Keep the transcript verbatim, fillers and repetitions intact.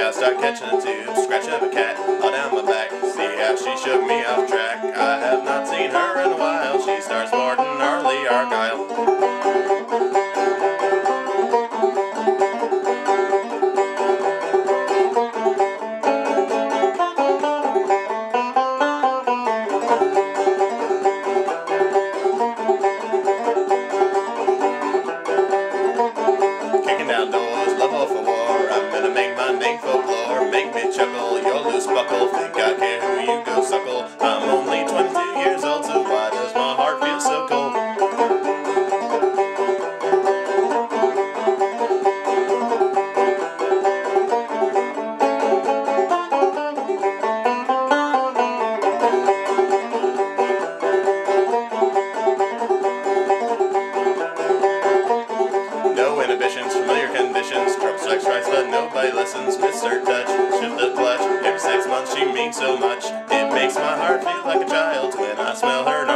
I start catching a tube, scratching up a cat all down my back. See how she shook me off track. I have not seen her in a while. She starts sporting Arlie Argyle. Outdoors, love off a war. I'm gonna make my name folklore. Make me chuckle, your loose buckle. Think I care who you go suckle. I'm only twenty-two years old, so why does my heart feel so cold? No inhibitions, familiar conditions. Trouble strikes twice, but nobody listens. Miss her touch, shift the clutch. Every six months she means so much. It makes my heart feel like a child when I smell her.